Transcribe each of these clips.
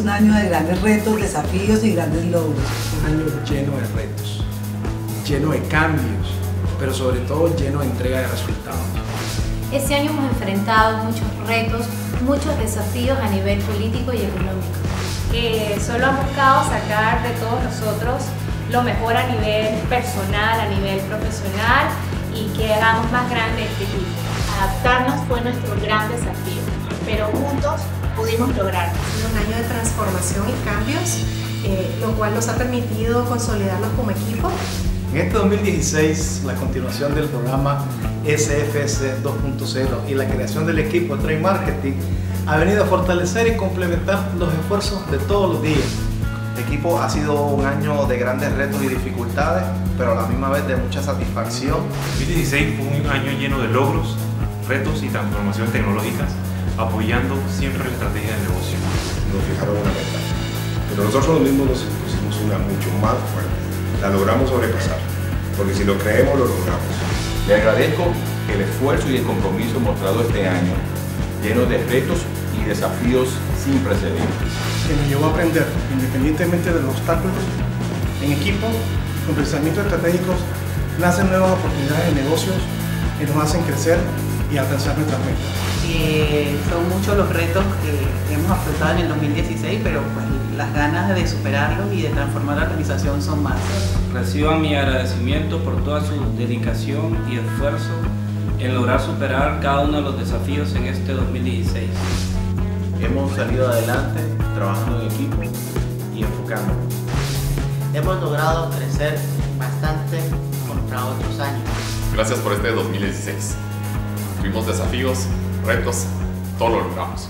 un año de grandes retos, desafíos y grandes logros. Un año lleno de retos, lleno de cambios, pero sobre todo lleno de entrega de resultados. Este año hemos enfrentado muchos retos, muchos desafíos a nivel político y económico. Que solo han buscado sacar de todos nosotros lo mejor a nivel personal, a nivel profesional y que hagamos más grande este equipo. Adaptarnos fue nuestro gran desafío, pero juntos pudimos lograrlo. Ha sido un año de transformación y cambios, lo cual nos ha permitido consolidarnos como equipo. En este 2016, la continuación del programa SFS 2.0 y la creación del equipo Trade Marketing ha venido a fortalecer y complementar los esfuerzos de todos los días. El equipo ha sido un año de grandes retos y dificultades, pero a la misma vez de mucha satisfacción. 2016 fue un año lleno de logros, retos y transformaciones tecnológicas, apoyando siempre la estrategia de negocio. Nos fijaron una meta, pero nosotros mismos nos pusimos una mucho más fuerte. La logramos sobrepasar, porque si lo creemos, lo logramos. Le agradezco el esfuerzo y el compromiso mostrado este año, lleno de retos y desafíos sin precedentes. Que nos llevó a aprender, independientemente de los obstáculos, en equipo, con pensamientos estratégicos, nacen nuevas oportunidades de negocios que nos hacen crecer y alcanzar nuestras metas. Son muchos los retos que hemos afrontado en el 2016, pero pues las ganas de superarlos y de transformar la organización son más. Reciban mi agradecimiento por toda su dedicación y esfuerzo en lograr superar cada uno de los desafíos en este 2016. Hemos salido adelante trabajando en equipo y enfocándonos. Hemos logrado crecer bastante contra otros años. Gracias por este 2016. Tuvimos desafíos, retos, todo lo logramos.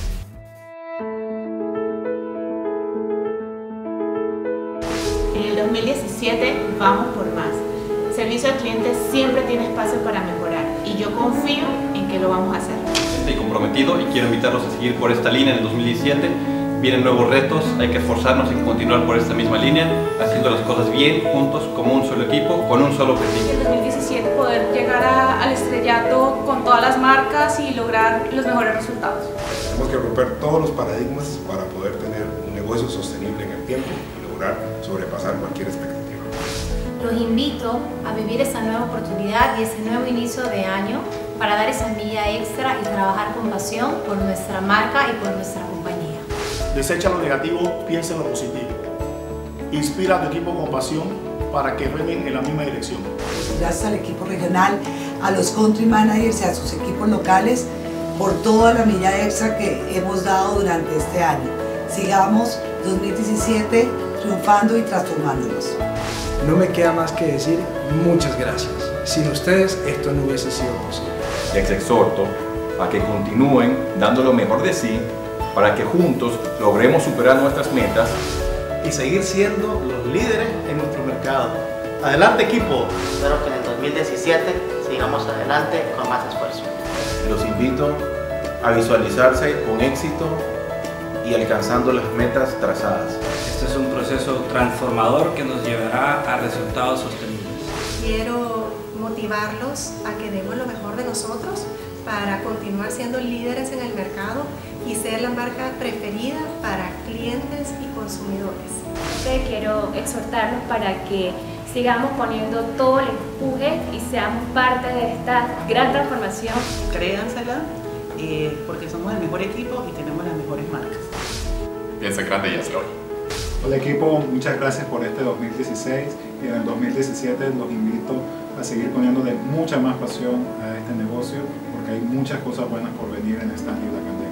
En el 2017 vamos por más. El servicio al cliente siempre tiene espacio para mejorar y yo confío en que lo vamos a hacer. Estoy comprometido y quiero invitarlos a seguir por esta línea en el 2017. Vienen nuevos retos, hay que esforzarnos y continuar por esta misma línea, haciendo las cosas bien, juntos, como un solo equipo, con un solo objetivo. En el 2017 poder llegar al estrellato con todas las marcas y lograr los mejores resultados. Tenemos que romper todos los paradigmas para poder tener un negocio sostenible en el tiempo y lograr sobrepasar cualquier expectativa. Los invito a vivir esa nueva oportunidad y ese nuevo inicio de año para dar esa milla extra y trabajar con pasión por nuestra marca y por nuestra compañía. Desecha lo negativo, piensa en lo positivo. Inspira a tu equipo con pasión para que remen en la misma dirección. Gracias al equipo regional, a los country managers y a sus equipos locales por toda la milla extra que hemos dado durante este año. Sigamos 2017 triunfando y transformándonos. No me queda más que decir muchas gracias. Sin ustedes esto no hubiese sido posible. Les exhorto a que continúen dando lo mejor de sí para que juntos logremos superar nuestras metas y seguir siendo los líderes en nuestro mercado. ¡Adelante, equipo! Espero que en el 2017 sigamos adelante con más esfuerzo. Los invito a visualizarse con éxito y alcanzando las metas trazadas. Este es un proceso transformador que nos llevará a resultados sostenibles. Quiero motivarlos a que demos lo mejor de nosotros para continuar siendo líderes en el mercado y ser la marca preferida para clientes y consumidores. Quiero exhortarlos para que sigamos poniendo todo el empuje y seamos parte de esta gran transformación. Créansela, porque somos el mejor equipo y tenemos las mejores marcas. Piensa grande y hazlo hoy. Hola equipo, muchas gracias por este 2016 y en el 2017 los invito a seguir poniéndole mucha más pasión a este negocio porque hay muchas cosas buenas por venir en esta isla.